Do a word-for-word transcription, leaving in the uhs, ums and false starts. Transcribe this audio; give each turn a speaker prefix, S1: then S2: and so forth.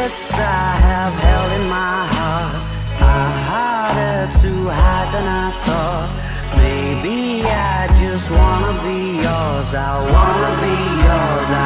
S1: secrets I have held in my heart are harder to hide than I thought. Maybe I just wanna be yours, I wanna be yours,